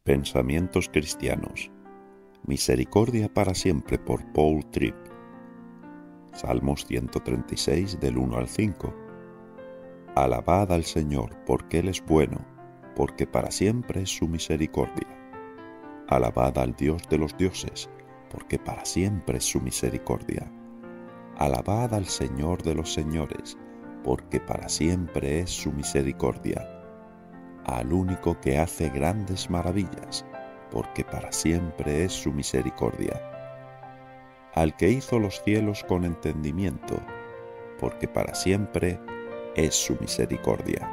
Pensamientos cristianos. Misericordia para siempre por Paul Tripp. Salmos 136 del 1 al 5. Alabad al Señor porque Él es bueno, porque para siempre es su misericordia. Alabad al Dios de los dioses, porque para siempre es su misericordia. Alabad al Señor de los señores, porque para siempre es su misericordia. Al único que hace grandes maravillas, porque para siempre es su misericordia. Al que hizo los cielos con entendimiento, porque para siempre es su misericordia.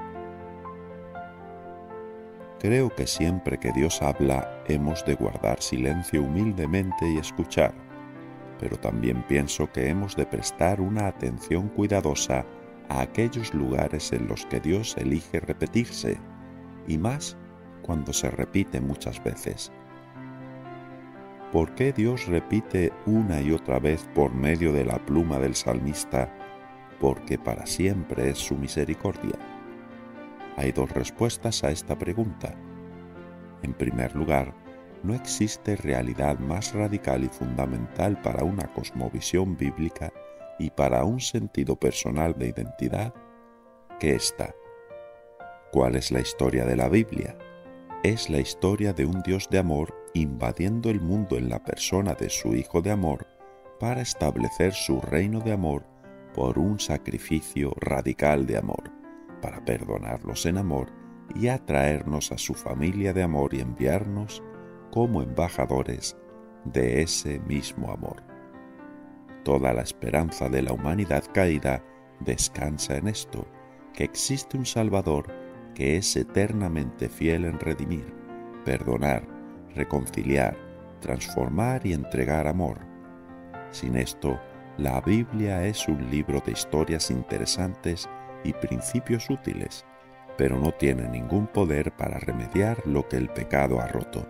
Creo que siempre que Dios habla hemos de guardar silencio humildemente y escuchar, pero también pienso que hemos de prestar una atención cuidadosa a aquellos lugares en los que Dios elige repetirse, y más cuando se repite muchas veces. ¿Por qué Dios repite una y otra vez por medio de la pluma del salmista, porque para siempre es su misericordia? Hay dos respuestas a esta pregunta. En primer lugar, no existe realidad más radical y fundamental para una cosmovisión bíblica y para un sentido personal de identidad que esta. ¿Cuál es la historia de la Biblia? Es la historia de un Dios de amor invadiendo el mundo en la persona de su Hijo de amor para establecer su reino de amor por un sacrificio radical de amor, para perdonarnos en amor y atraernos a su familia de amor y enviarnos como embajadores de ese mismo amor. Toda la esperanza de la humanidad caída descansa en esto, que existe un Salvador que es eternamente fiel en redimir, perdonar, reconciliar, transformar y entregar amor. Sin esto, la Biblia es un libro de historias interesantes y principios útiles, pero no tiene ningún poder para remediar lo que el pecado ha roto.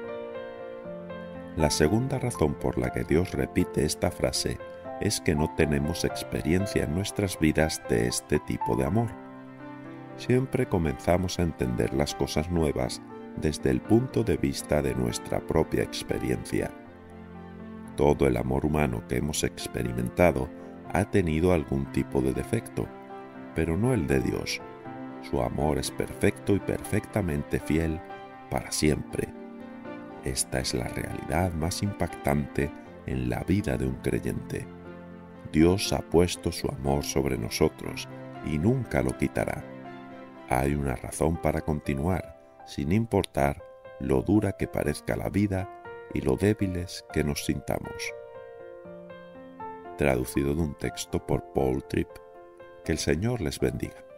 La segunda razón por la que Dios repite esta frase es que no tenemos experiencia en nuestras vidas de este tipo de amor. Siempre comenzamos a entender las cosas nuevas desde el punto de vista de nuestra propia experiencia. Todo el amor humano que hemos experimentado ha tenido algún tipo de defecto, pero no el de Dios. Su amor es perfecto y perfectamente fiel para siempre. Esta es la realidad más impactante en la vida de un creyente. Dios ha puesto su amor sobre nosotros y nunca lo quitará. Hay una razón para continuar, sin importar lo dura que parezca la vida y lo débiles que nos sintamos. Traducido de un texto por Paul Tripp. Que el Señor les bendiga.